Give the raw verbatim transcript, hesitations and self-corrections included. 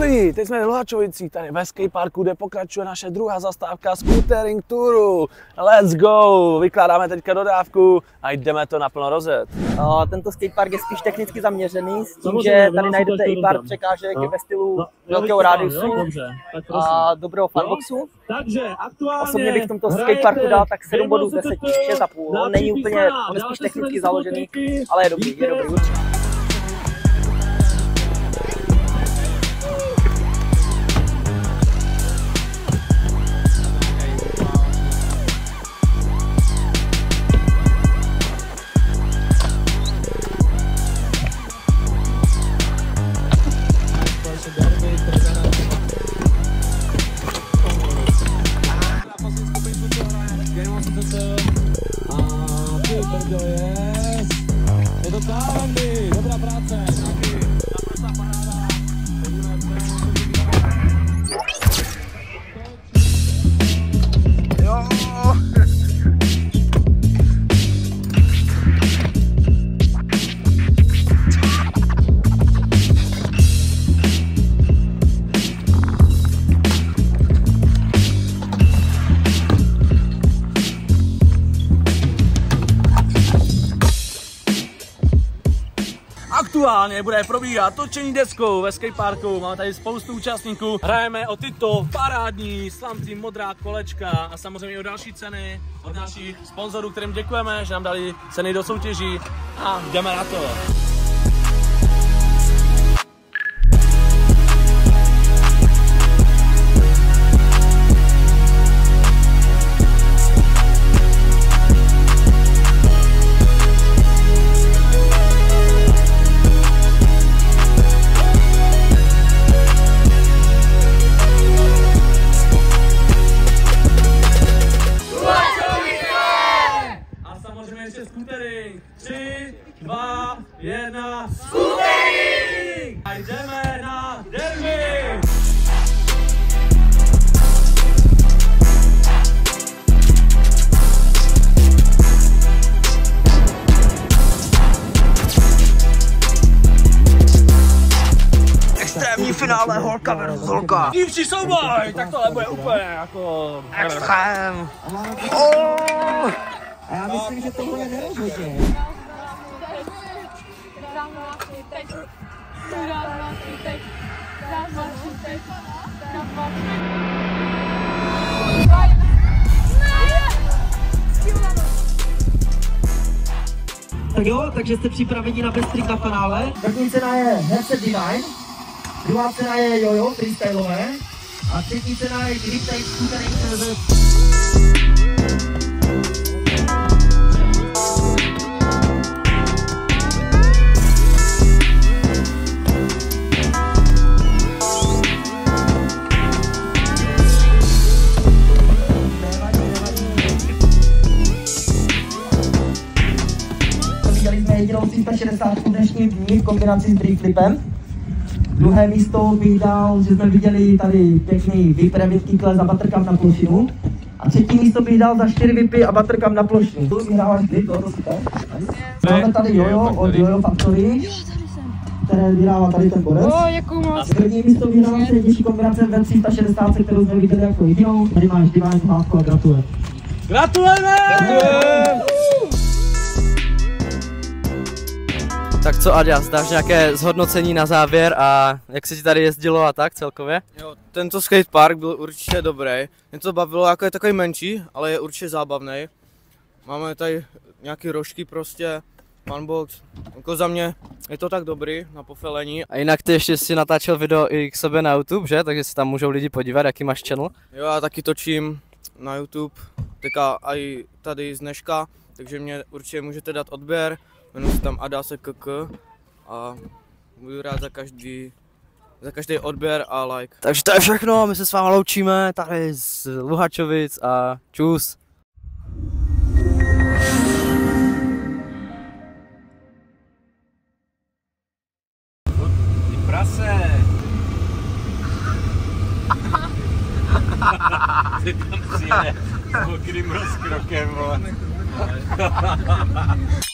lidi, teď jsme v Luhačovicích, tady ve skateparku, kde pokračuje naše druhá zastávka Scootering Touru. Let's go! Vykládáme teďka dodávku a jdeme to naplno rozjet. Uh, tento skatepark je spíš technicky zaměřený, s tím, že tady najdete i pár překážek ve stylu velkého rádiusu a dobrého funboxu. Osobně bych v tomto skateparku dal tak sedm bodů z deseti, šest a půl. On není úplně, on je spíš technicky založený, ale je dobrý, je dobrý určitě. Je to tam, dobrá práce. Naprostá paráda. Jo. Aktuálně bude probíhat točení deskou ve skateparku, máme tady spoustu účastníků. Hrajeme o tyto parádní Slam Team modrá kolečka a samozřejmě o další ceny od našich sponzorů, kterým děkujeme, že nám dali ceny do soutěží a jdeme na to. Scootering! tři, dva, jedna, Scootering! A jdeme na derby! Extrémní finále holka versus holka. Dívčí souboj! Tak tohle bude úplně jako... Extrém! Oh! A já myslím, že to bude nerozhodně. Tak jo, takže jste připraveni na bestrik na finále. První cena je Headset Divine, druhá cena je jojo, freestyleové a třetí cena je Grip Tape Scootering. Jedinou tři sta šedesát v dnešním dní v kombinaci s driftlipem. Druhé místo bych dal, že jsme viděli tady pěkný vyp revitky kle za buttercup na plošinu. A třetí místo bych dal za čtyři vypy a buttercup na plošinu. Tu vyhráváš vy, to to super. Máme tady Jojo od Jojo Factory, které vydává tady ten bodec. A první místo vyhrává se nejtěžší kombinace ve tři sta šedesát, kterou jsme viděli jako jedinou. Tady máš Divine Hlávku a gratulujem. Gratulujeme! Tak co, Aďa, zdáš nějaké zhodnocení na závěr a jak se ti tady jezdilo a tak celkově? Jo, tento skatepark byl určitě dobrý. Mě to bavilo, jako je takový menší, ale je určitě zábavný. Máme tady nějaké rožky prostě, funbox. Jako za mě je to tak dobrý na pofelení. A jinak ty ještě si natáčel video i k sobě na YouTube, že? Takže si tam můžou lidi podívat, jaký máš channel. Jo, já taky točím na YouTube, teďka i tady z dneška, takže mě určitě můžete dát odběr. Jmenuji se tam Adase K K a budu rád za každý, za každý odběr a like. Takže to je všechno, my se s vámi loučíme tady z Luhačovic a čus. Ty prase! Ty tam přijede s mokrým rozkrokem, vole.